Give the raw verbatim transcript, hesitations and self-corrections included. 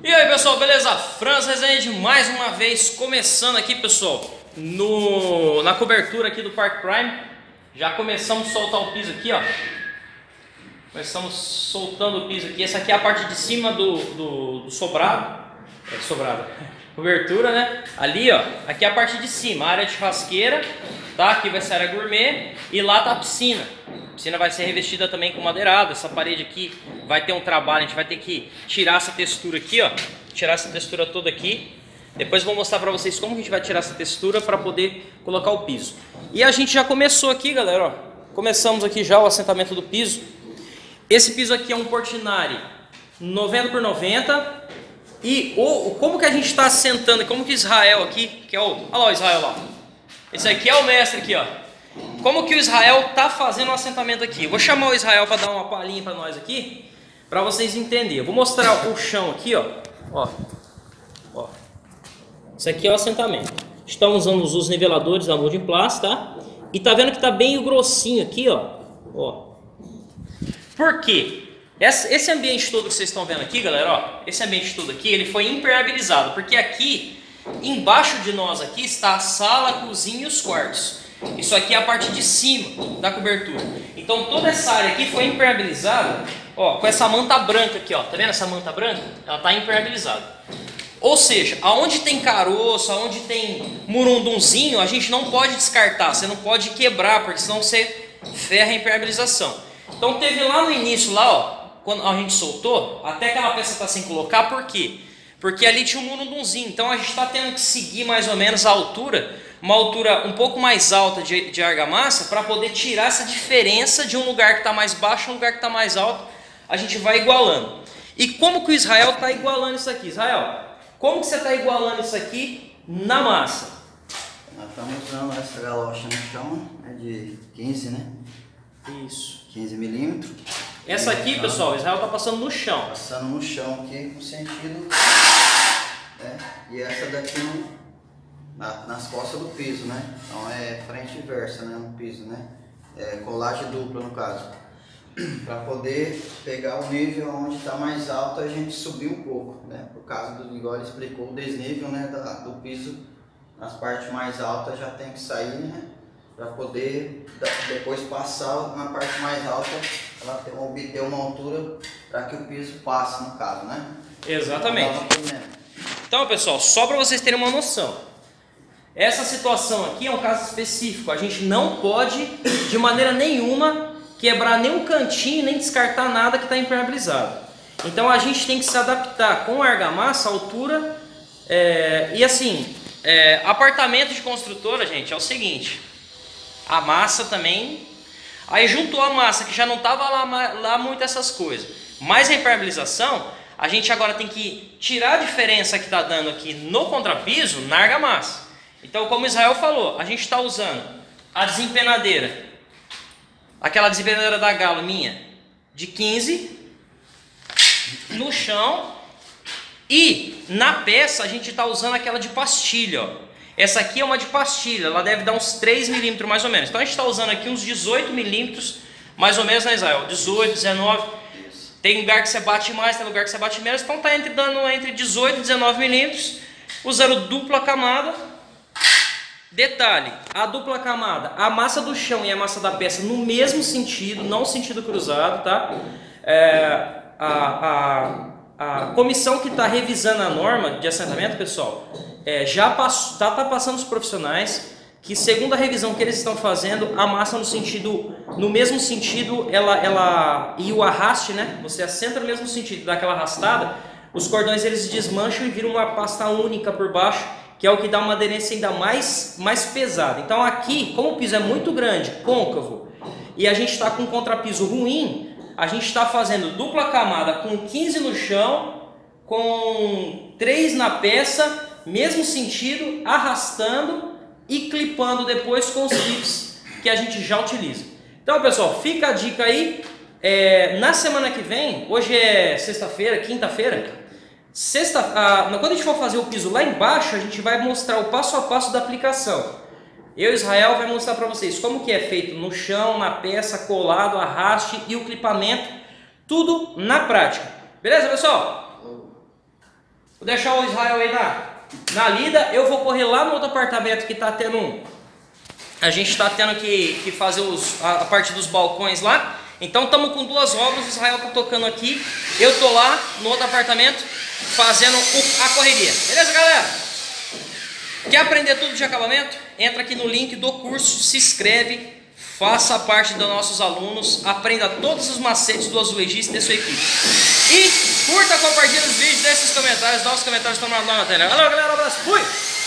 E aí pessoal, beleza? Franz Rezende mais uma vez começando aqui pessoal no, na cobertura aqui do Park Prime. Já começamos a soltar o piso aqui, ó. Começamos soltando o piso aqui. Essa aqui é a parte de cima do, do, do sobrado. É sobrado. Cobertura, né? Ali, ó. Aqui é a parte de cima, a área de churrasqueira, tá? Aqui vai ser a área gourmet e lá tá a piscina. A piscina vai ser revestida também com madeirado. Essa parede aqui vai ter um trabalho, a gente vai ter que tirar essa textura aqui, ó. Tirar essa textura toda aqui. Depois eu vou mostrar pra vocês como a gente vai tirar essa textura para poder colocar o piso. E a gente já começou aqui, galera, ó. Começamos aqui já o assentamento do piso. Esse piso aqui é um Portinari noventa por noventa. E o, como que a gente está assentando, como que Israel aqui, que é o... Olha lá o Israel lá. Esse aqui é o mestre aqui, ó. Como que o Israel está fazendo o assentamento aqui. Eu vou chamar o Israel para dar uma palhinha para nós aqui, para vocês entenderem. Eu vou mostrar o chão aqui, ó. Ó. Ó. Isso aqui é o assentamento. Estamos usando os niveladores da Molding Plus, tá? E tá vendo que tá bem grossinho aqui, ó. Ó. Por quê? Esse ambiente todo que vocês estão vendo aqui, galera, ó, esse ambiente todo aqui, ele foi impermeabilizado, porque aqui, embaixo de nós aqui, está a sala, a cozinha e os quartos. Isso aqui é a parte de cima da cobertura. Então toda essa área aqui foi impermeabilizada, ó, com essa manta branca aqui, ó, tá vendo essa manta branca? Ela está impermeabilizada. Ou seja, aonde tem caroço, aonde tem murundunzinho, a gente não pode descartar, você não pode quebrar, porque senão você ferra a impermeabilização. Então teve lá no início, lá, ó, quando a gente soltou, até aquela peça está sem colocar, por quê? Porque ali tinha um murundunzinho, então a gente está tendo que seguir mais ou menos a altura, uma altura um pouco mais alta de, de argamassa, para poder tirar essa diferença de um lugar que está mais baixo a um lugar que está mais alto, a gente vai igualando. E como que o Israel está igualando isso aqui? Israel, como que você está igualando isso aqui na massa? Nós estamos usando essa galocha no chão, é de quinze, né? Isso. quinze milímetros. Essa aqui, pessoal, o Israel está passando no chão. Passando no chão aqui, no sentido... É, e essa daqui no, na, nas costas do piso, né? Então é frente e versa, né? No piso, né? É colagem dupla, no caso. Para poder pegar o nível onde está mais alto, a gente subir um pouco, né? Por causa do, igual ele explicou, o desnível, né? Da, do piso, nas partes mais altas já tem que sair, né? Para poder depois passar na parte mais alta, ela tem, obter uma altura para que o piso passe, no caso, né? Exatamente. Então, pessoal, só para vocês terem uma noção, essa situação aqui é um caso específico. A gente não pode, de maneira nenhuma, quebrar nenhum cantinho, nem descartar nada que está impermeabilizado. Então, a gente tem que se adaptar com a argamassa, a altura, é, e assim, é, apartamento de construtora, gente, é o seguinte... A massa também, aí juntou a massa que já não estava lá, lá muito essas coisas, mais a impermeabilização, a gente agora tem que tirar a diferença que está dando aqui no contrapiso na argamassa. Então, como o Israel falou, a gente está usando a desempenadeira, aquela desempenadeira da Galo minha, de quinze, no chão, e na peça a gente está usando aquela de pastilha, ó. Essa aqui é uma de pastilha, ela deve dar uns três milímetros mais ou menos. Então a gente está usando aqui uns dezoito milímetros, mais ou menos, né, Israel? dezoito, dezenove. Tem lugar que você bate mais, tem lugar que você bate menos. Então está entre, dando entre dezoito e dezenove milímetros, usando dupla camada. Detalhe, a dupla camada, a massa do chão e a massa da peça no mesmo sentido, não sentido cruzado, tá? É, a, a, a comissão que está revisando a norma de assentamento, pessoal... É, já está tá passando os profissionais que, segundo a revisão que eles estão fazendo, a massa no sentido, no mesmo sentido, ela, ela e o arraste, né? Você assenta no mesmo sentido, dá aquela arrastada, os cordões eles desmancham e viram uma pasta única por baixo, que é o que dá uma aderência ainda mais, mais pesada. Então aqui, como o piso é muito grande, côncavo, e a gente está com um contrapiso ruim, a gente está fazendo dupla camada com quinze no chão, com três na peça, mesmo sentido, arrastando e clipando depois com os clips que a gente já utiliza. Então, pessoal, fica a dica aí. É, na semana que vem, hoje é sexta-feira, quinta-feira, sexta, ah, quando a gente for fazer o piso lá embaixo, a gente vai mostrar o passo a passo da aplicação. Eu, Israel, vai mostrar para vocês como que é feito no chão, na peça, colado, arraste e o clipamento, tudo na prática. Beleza, pessoal? Vou deixar o Israel aí na, na lida. Eu vou correr lá no outro apartamento que tá tendo um... A gente tá tendo que, que fazer os, a, a parte dos balcões lá. Então estamos com duas obras, o Israel tá tocando aqui. Eu tô lá no outro apartamento fazendo o, a correria. Beleza, galera? Quer aprender tudo de acabamento? Entra aqui no link do curso, se inscreve, faça parte dos nossos alunos, aprenda todos os macetes do azulejista e da sua equipe. E curta, compartilha os vídeos, deixe os comentários, dá os comentários, estão na tela. Valeu, galera, um abraço, fui!